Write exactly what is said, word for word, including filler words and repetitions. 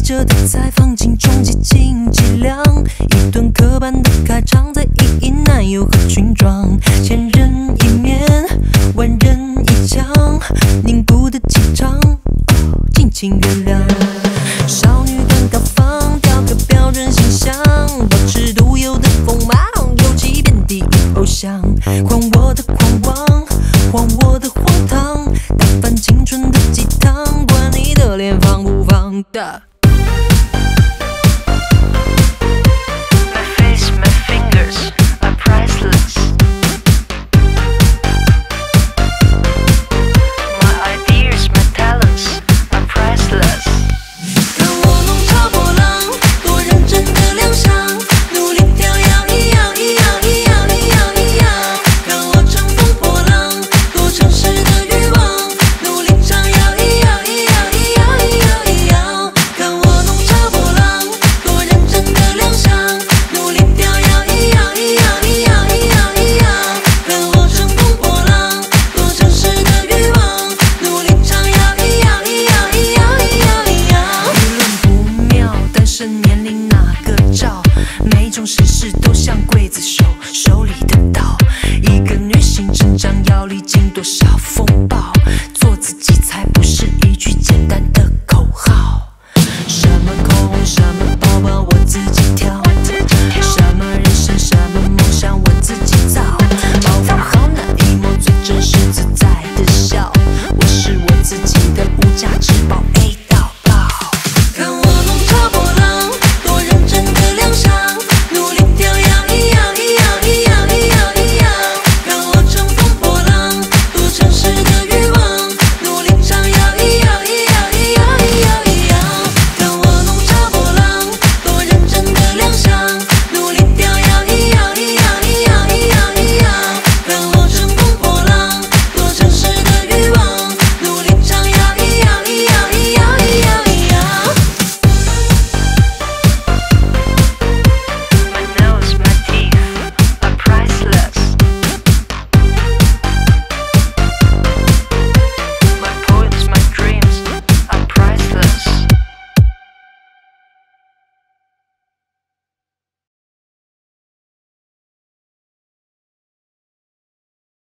者的采访，轻重极尽伎俩，一段刻板的开场，在意义男友和裙装，千人一面，万人一腔，凝固的气场，哦，敬请原谅。少女感高放，雕刻标准形象，保持独有的锋芒，尤其遍地偶像，狂我的狂妄，荒我的荒唐，打翻青春的鸡汤，管你的脸放不放的。 My face, my fingers.